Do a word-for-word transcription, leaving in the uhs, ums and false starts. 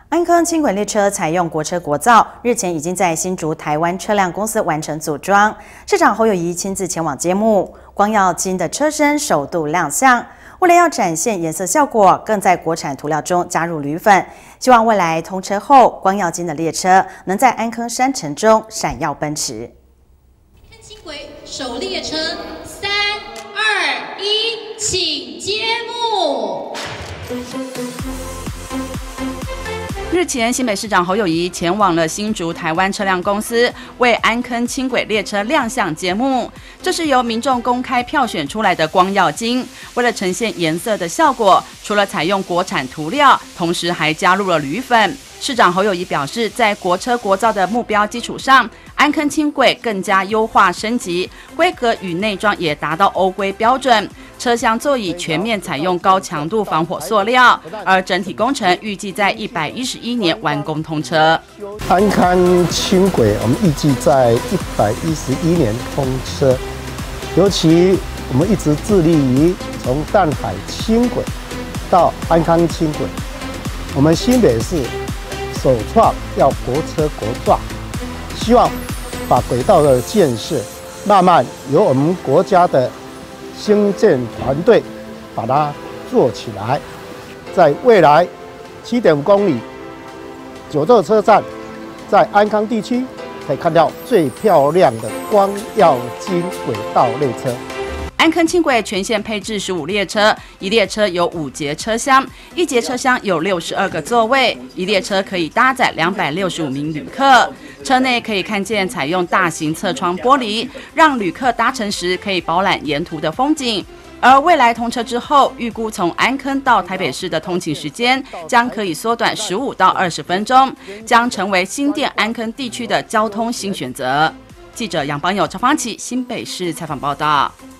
安坑轻轨列车采用国车国造，日前已经在新竹台湾车辆公司完成组装。市长侯友宜亲自前往揭幕，光耀金的车身首度亮相。为了要展现颜色效果，更在国产涂料中加入铝粉，希望未来通车后，光耀金的列车能在安坑山城中闪耀奔驰。 安坑轻轨首列车，三二一，请揭幕。 日前，新北市长侯友宜前往了新竹台湾车辆公司，为安坑轻轨列车亮相揭幕。这是由民众公开票选出来的光耀金，为了呈现颜色的效果，除了采用国产涂料，同时还加入了铝粉。市长侯友宜表示，在国车国造的目标基础上，安坑轻轨更加优化升级，规格与内装也达到欧规标准。 车厢座椅全面采用高强度防火塑料，而整体工程预计在一百一十一年完工通车。 安坑轻轨我们预计在一百一十一年通车，尤其我们一直致力于从淡海轻轨到安坑轻轨，我们新北市首创要国车国造，希望把轨道的建设慢慢由我们国家的 兴建团队把它做起来，在未来七点五公里九座车站，在安坑地区可以看到最漂亮的光耀金轨道列车。 安坑轻轨全线配置十五列车，一列车有五节车厢，一节车厢有六十二个座位，一列车可以搭载两百六十五名旅客。车内可以看见采用大型侧窗玻璃，让旅客搭乘时可以饱览沿途的风景。而未来通车之后，预估从安坑到台北市的通勤时间将可以缩短十五到二十分钟，将成为新店安坑地区的交通新选择。记者杨邦友、赵芳琪新北市采访报道。